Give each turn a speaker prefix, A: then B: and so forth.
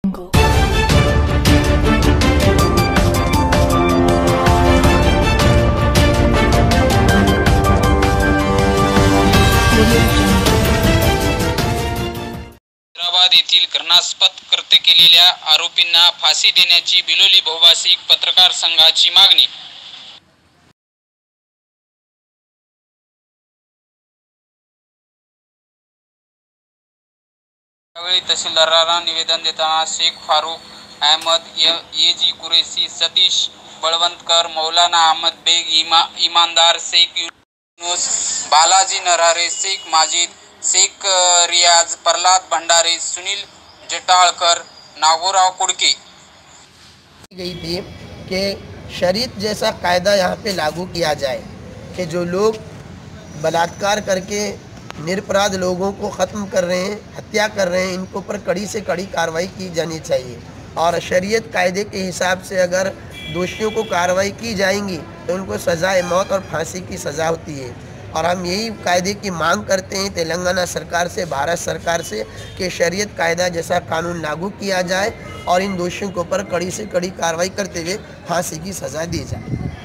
A: हैदराबाद येथील घटनास्पद कृत्य केलेल्या आरोपींना फाशी देण्याची बिलोली बहुभाषिक पत्रकार संघाची मागणी। यावेळी तहसीलदारांना निवेदन देताना शेख फारूक अहमद, एजी कुरेशी, सतीश बळवंतकर, मौलाना अहमद बेग, इमानदार शेख युनुस, बालाजी नरहरे, शेख माजिद, शेख रियाज, प्रहलाद भंडारे, सुनील जटाळकर, नागोराव कुडके
B: गई थी कि शरीयत जैसा कायदा यहाँ पे लागू किया जाए कि जो लोग बलात्कार करके निरपराध लोगों को ख़त्म कर रहे हैं, हत्या कर रहे हैं, इनको पर कड़ी से कड़ी कार्रवाई की जानी चाहिए। और शरीयत कायदे के हिसाब से अगर दोषियों को कार्रवाई की जाएंगी तो उनको सज़ाए मौत और फांसी की सज़ा होती है। और हम यही कायदे की मांग करते हैं तेलंगाना सरकार से, भारत सरकार से कि शरीयत कायदा जैसा कानून लागू किया जाए और इन दोषियों के ऊपर कड़ी से कड़ी कार्रवाई करते हुए फांसी की सज़ा दी जाए।